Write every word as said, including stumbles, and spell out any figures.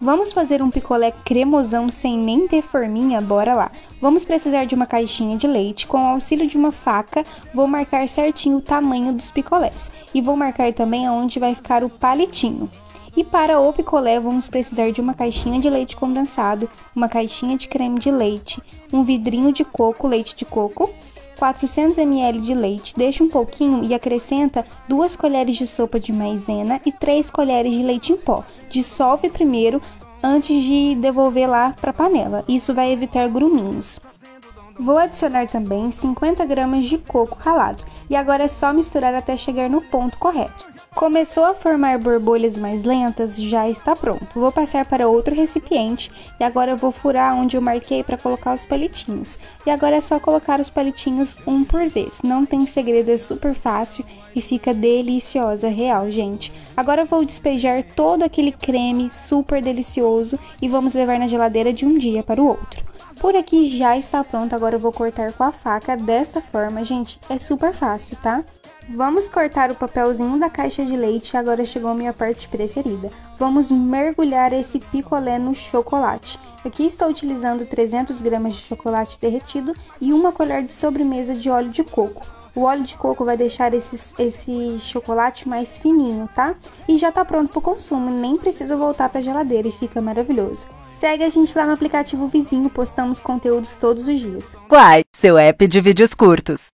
Vamos fazer um picolé cremosão sem nem ter forminha? Bora lá! Vamos precisar de uma caixinha de leite. Com o auxílio de uma faca, vou marcar certinho o tamanho dos picolés. E vou marcar também aonde vai ficar o palitinho. E para o picolé, vamos precisar de uma caixinha de leite condensado, uma caixinha de creme de leite, um vidrinho de coco, leite de coco, quatrocentos mililitros de leite, deixa um pouquinho e acrescenta duas colheres de sopa de maisena e três colheres de leite em pó. Dissolve primeiro antes de devolver lá para a panela, isso vai evitar gruminhos. Vou adicionar também cinquenta gramas de coco ralado e agora é só misturar até chegar no ponto correto. Começou a formar borbolhas mais lentas, já está pronto. Vou passar para outro recipiente e agora eu vou furar onde eu marquei para colocar os palitinhos. E agora é só colocar os palitinhos um por vez, não tem segredo, é super fácil e fica deliciosa, real, gente. Agora eu vou despejar todo aquele creme super delicioso e vamos levar na geladeira de um dia para o outro. Por aqui já está pronto, agora eu vou cortar com a faca desta forma, gente, é super fácil, tá? Vamos cortar o papelzinho da caixa de leite, agora chegou a minha parte preferida. Vamos mergulhar esse picolé no chocolate. Aqui estou utilizando trezentas gramas de chocolate derretido e uma colher de sobremesa de óleo de coco. O óleo de coco vai deixar esse, esse chocolate mais fininho, tá? E já tá pronto para o consumo, nem precisa voltar para a geladeira e fica maravilhoso. Segue a gente lá no aplicativo Vizinho, postamos conteúdos todos os dias. Quai, seu app de vídeos curtos.